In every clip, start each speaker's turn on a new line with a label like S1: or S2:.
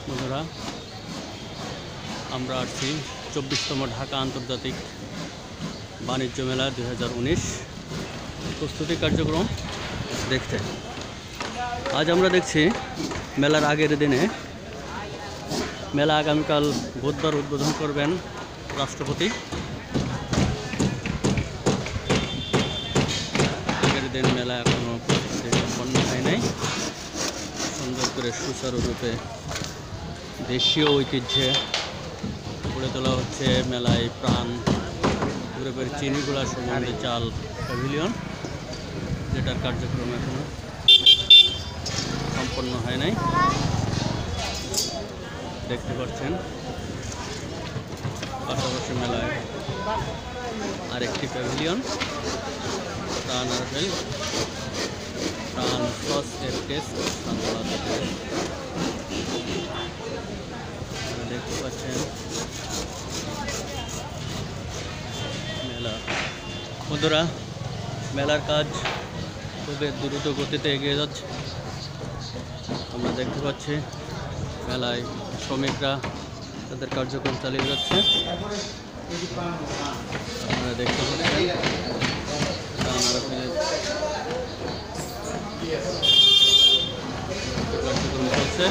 S1: বন্ধুরা, আমরা আসছি 24তম ঢাকা আন্তর্জাতিক বাণিজ্য মেলা 2019 প্রস্তুতি কার্যক্রম দেখতে। আজ আমরা দেখছি মেলার আগের দিনে মেলা আগামীকাল বুধবার উদ্বোধন করবেন রাষ্ট্রপতি। আগের দিন মেলা এখনও সম্পন্ন হয় নাই। সুন্দর করে সুচারুরূপে দেশীয় ঐতিহ্যে গড়ে তোলা হচ্ছে মেলায় প্রাণ গ্রুপের চিনিগুলা সম্বন্ধে চাল প্যাভিলিয়ন, যেটার কার্যক্রম এখনো সম্পন্ন হয় নাই। দেখতে পাচ্ছেন পাশাপাশি মেলায় আরেকটি প্যাভিলিয়ন, প্রাণ আরবেল প্রাণ সস এর টেস্ট দেখতে পাচ্ছেন মেলা। বন্ধুরা, মেলার কাজ খুবই দ্রুত গতিতে এগিয়ে যাচ্ছে। আমরা দেখতে পাচ্ছি মেলায় শ্রমিকরা তাদের কার্যক্রম চালিয়ে যাচ্ছে। আপনারা দেখতে পাচ্ছেন কার্যক্রম চলছে।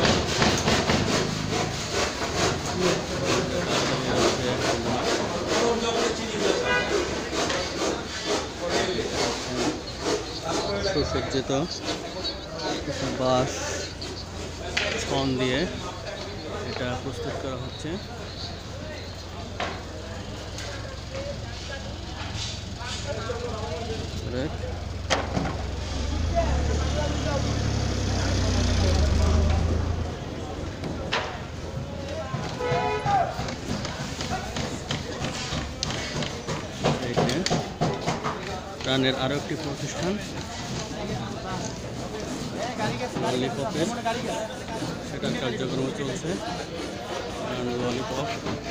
S1: সুসজ্জিত বাঁশ ছন দিয়ে এটা প্রস্তুত করা হচ্ছে। প্রাণের আরো একটি প্রতিষ্ঠান ললিপপের, সেটার কার্যক্রম চলছে। ললিপপ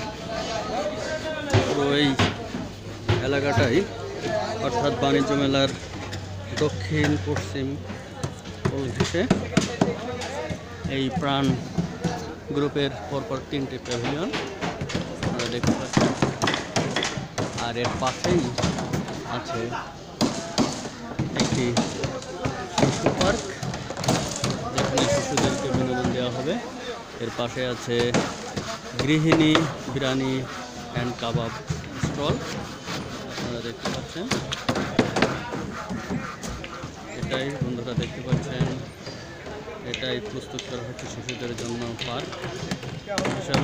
S1: পুরো এই এলাকাটাই, অর্থাৎ বাণিজ্য মেলার দক্ষিণ পশ্চিম পরিধিতে এই প্রাণ গ্রুপের পরপর 3টি প্যাভিলিয়ন আপনারা দেখতে পাচ্ছেন। আর এর পাশেই আছে একটি শিশু পার্ক, যেখানে শিশুদেরকে বিনোদন দেওয়া হবে। এর পাশে আছে গৃহিণী বিরিয়ানি অ্যান্ড কাবাব স্টল, আপনারা দেখতে পাচ্ছেন। এটাই বন্ধুরা দেখতে পাচ্ছেন, এটাই প্রস্তুত করা হচ্ছে শিশুদের জন্য পার্ক হিসাবে।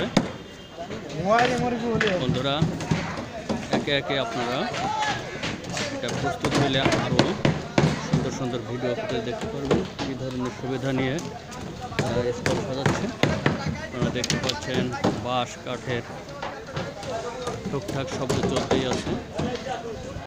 S1: বন্ধুরা, একে একে আপনারা এটা প্রস্তুত হলে আরও সুন্দর সুন্দর ভিডিও ফুটেজ দেখতে পারবেন কী ধরনের সুবিধা নিয়ে স্টল সাজাচ্ছে। আপনারা দেখতে পাচ্ছেন বাঁশ কাঠের টুকটাক শব্দ চলতেই আছে।